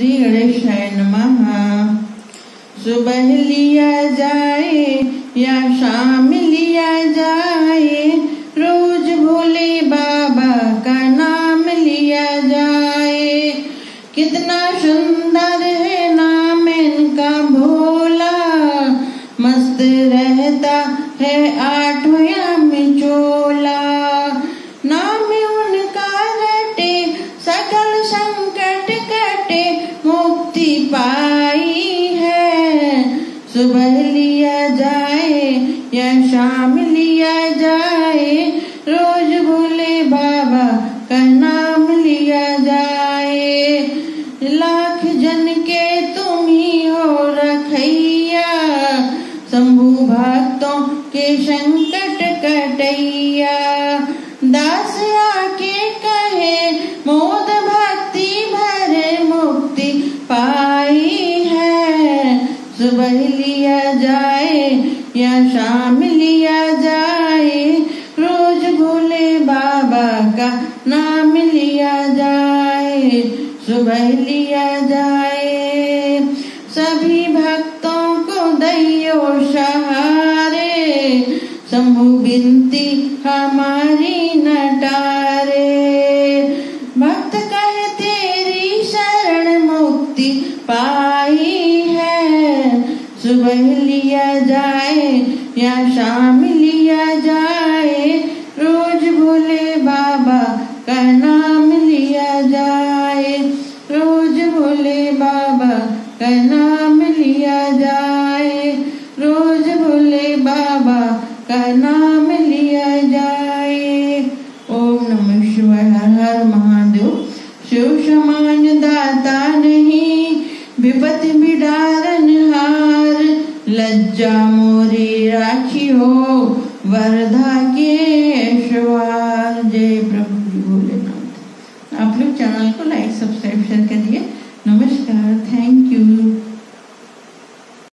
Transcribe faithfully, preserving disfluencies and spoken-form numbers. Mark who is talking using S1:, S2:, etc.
S1: श्री गणेशाय नमः। सुबह लिया जाए या शाम लिया जाए, रोज भोले बाबा का नाम लिया जाए। कितना सुंदर है नाम इनका भोला, मस्त रहता है आठों याम चोला। नाम उनका रटे सकल संकट कटे, मुक्ति पाई है। सुबह लिया जाए या शाम लिया जाए, रोज भोले बाबा का नाम लिया जाए। लाख जन के तुम ही हो रखैया, शंभु भक्तों के संकट कटैया। दास आके कहे मोद भक्ति भरे, मुक्ति पाई है। सुबह लिया जाए या शाम लिया जाए, रोज भोले बाबा का नाम लिया जाए। सुबह लिया जाए, सभी भक्तों को दैयो सहारे, शंभु बिनती हमारी न टारे। भक्त कहे तेरी शरण, मुक्ति पाई है। सुबह लिया जाए या शाम लिया जाए, रोज भोले बाबा का नाम लिया जाए। रोज भोले बाबा का नाम लिया जाए, रोज भोले बाबा का नाम लिया जाए। ओम नमः शिवाय। हर हर महादेव। शिव समान दाता नहीं, विपत्ति बिडारन हार। लज्जा मोरी राखी हो वरदाई